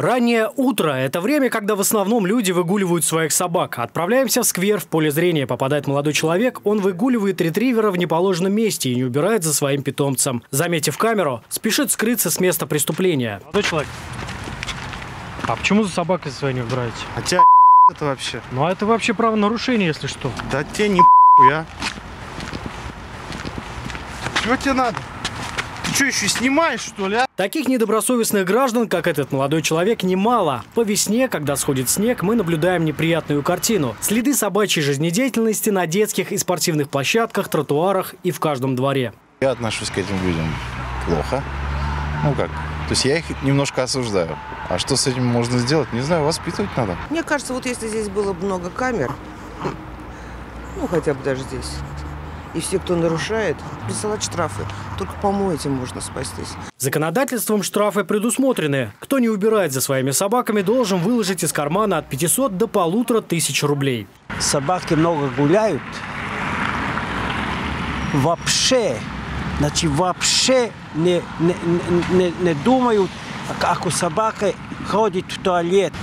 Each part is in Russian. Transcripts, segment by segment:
Раннее утро – это время, когда в основном люди выгуливают своих собак. Отправляемся в сквер, в поле зрения попадает молодой человек. Он выгуливает ретривера в неположенном месте и не убирает за своим питомцем. Заметив камеру, спешит скрыться с места преступления. Молодой человек, а почему за собакой своей не убираете? А тебя это вообще? Ну а это вообще правонарушение, если что. Да тебе не я. Чего тебе надо? Ты что, еще снимаешь, что ли, а? Таких недобросовестных граждан, как этот молодой человек, немало. По весне, когда сходит снег, мы наблюдаем неприятную картину. Следы собачьей жизнедеятельности на детских и спортивных площадках, тротуарах и в каждом дворе. Я отношусь к этим людям плохо. Ну как? То есть я их немножко осуждаю. А что с этим можно сделать? Не знаю, воспитывать надо. Мне кажется, вот если здесь было бы много камер, ну хотя бы даже здесь, и все, кто нарушает, присылать штрафы. Только, по-моему, этим можно спастись. Законодательством штрафы предусмотрены. Кто не убирает за своими собаками, должен выложить из кармана от 500 до 1500 рублей. Собаки много гуляют. Вообще не думают, как у собаки ходит в туалет.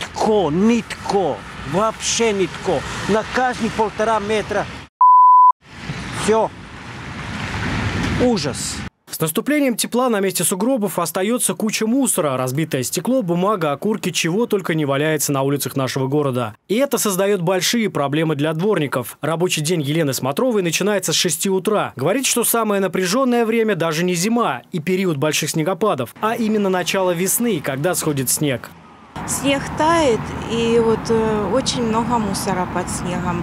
Нитко. Вообще нитко. На каждый 1,5 метра. Все. Ужас. С наступлением тепла на месте сугробов остается куча мусора. Разбитое стекло, бумага, окурки, чего только не валяется на улицах нашего города. И это создает большие проблемы для дворников. Рабочий день Елены Смотровой начинается с 6 утра. Говорит, что самое напряженное время даже не зима и период больших снегопадов, а именно начало весны, когда сходит снег. Снег тает, и вот очень много мусора под снегом.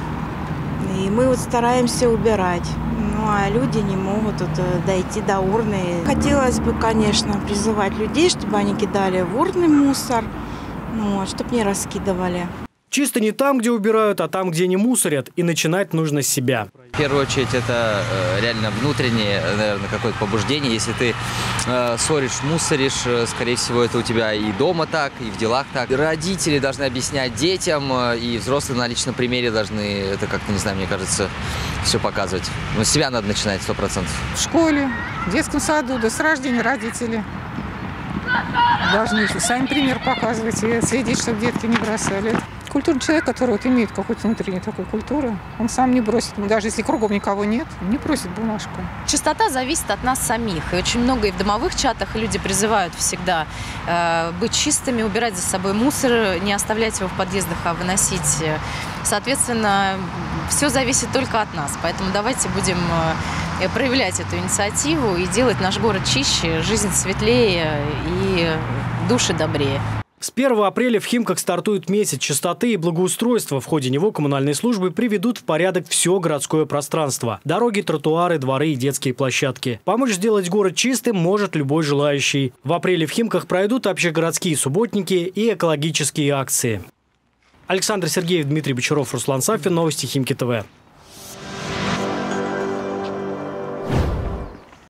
И мы вот стараемся убирать. Ну, а люди не могут дойти до урны. Хотелось бы, конечно, призывать людей, чтобы они кидали в урны мусор, чтобы не раскидывали. Чисто не там, где убирают, а там, где не мусорят. И начинать нужно с себя. В первую очередь, это реально внутреннее, наверное, какое-то побуждение. Если ты ссоришь, мусоришь, скорее всего, это у тебя и дома так, и в делах так. Родители должны объяснять детям, и взрослые на личном примере должны это как-то, не знаю, мне кажется, все показывать. Но с себя надо начинать 100%. В школе, в детском саду, да с рождения родители должны сами пример показывать и следить, чтобы детки не бросали. Культурный человек, который вот имеет какую-то внутреннюю такую культуру, он сам не бросит, даже если кругом никого нет, не бросит бумажку. Чистота зависит от нас самих. И очень много и в домовых чатах люди призывают всегда быть чистыми, убирать за собой мусор, не оставлять его в подъездах, а выносить. Соответственно, все зависит только от нас. Поэтому давайте будем проявлять эту инициативу и делать наш город чище, жизнь светлее и души добрее. С 1 апреля в Химках стартует месяц чистоты и благоустройства. В ходе него коммунальные службы приведут в порядок все городское пространство. Дороги, тротуары, дворы и детские площадки. Помочь сделать город чистым может любой желающий. В апреле в Химках пройдут общегородские субботники и экологические акции. Александр Сергеев, Дмитрий Бочаров, Руслан Сафин. Новости Химки ТВ.